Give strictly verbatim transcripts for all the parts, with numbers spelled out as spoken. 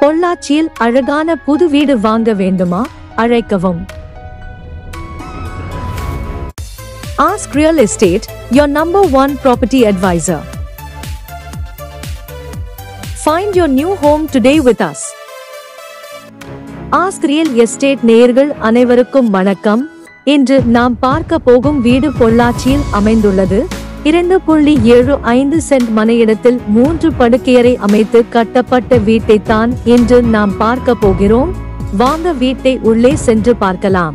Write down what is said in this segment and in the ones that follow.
பொள்ளாச்சியில் அழகான புது வீடு வாங்க வேண்டுமா? அழைக்கவும். Ask Real Estate, your number one property advisor. Find your new home today with us. Ask Real Estate நேயர்கள் அனைவருக்கும் வணக்கம். இன்று நாம் பார்க்க போகும் வீடு பொள்ளாச்சியில் அமைந்துள்ளது. இரண்டு புள்ளி ஏழு ஐந்து சென்ட் மனையிடத்தில் மூன்று படுக்கையறை அமைத்து கட்டப்பட்ட வீட்டை தான் இன்று நாம் பார்க்க போகிறோம். வாங்க வீட்டை உள்ளே சென்று பார்க்கலாம்.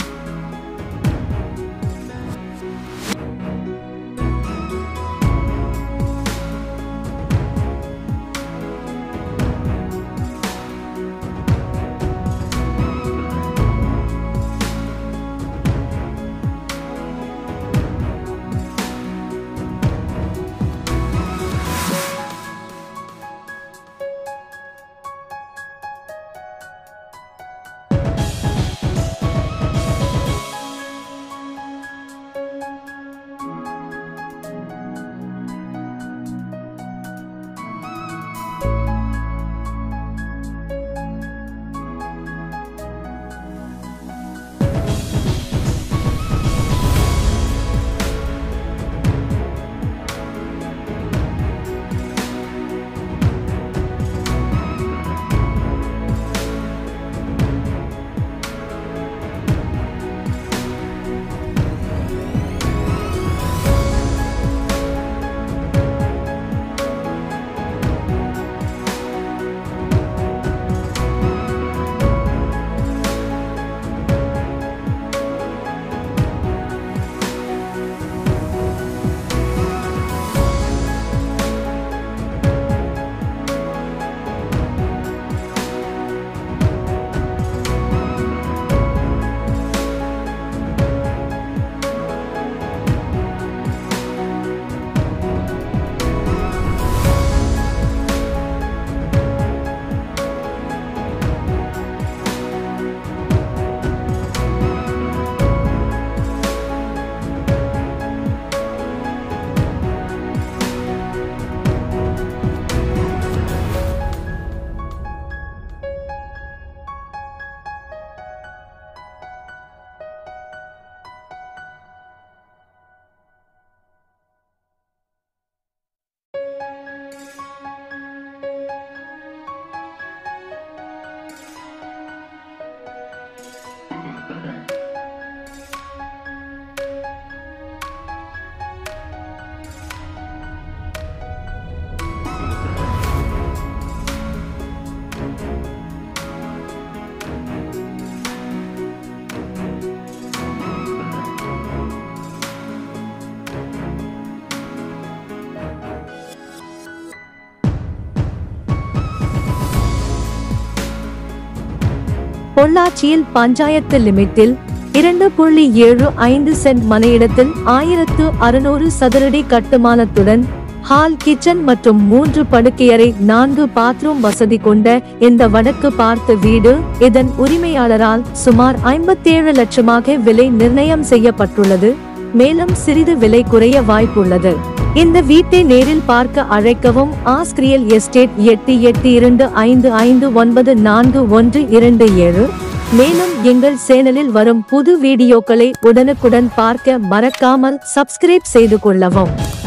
பொள்ளாச்சியில் பஞ்சாயத்து லிமிட்டில் இரண்டு புள்ளி ஏழு ஐந்து சென்ட் மனையிடத்தில் ஆயிரத்து அறுநூறு சதுரடி கட்டுமானத்துடன் ஹால், கிச்சன் மற்றும் மூன்று படுக்கையறை, நான்கு பாத்ரூம் வசதி கொண்ட இந்த வடக்கு பார்த்த வீடு இதன் உரிமையாளரால் சுமார் ஐம்பத்தேழு லட்சமாக விலை நிர்ணயம் செய்யப்பட்டுள்ளது. மேலும் சிறிது விலை குறைய வாய்ப்புள்ளது. இந்த வீட்டை நேரில் பார்க்க அழைக்கவும். ஆஸ்க் ரியல் எஸ்டேட் எட்டு எட்டு இரண்டு ஐந்து ஐந்து ஒன்பது நான்கு ஒன்று இரண்டு ஏழு. மேலும் எங்கள் சேனலில் வரும் புது வீடியோக்களை உடனுக்குடன் பார்க்க மறக்காமல் சப்ஸ்கிரைப் செய்து கொள்ளவும்.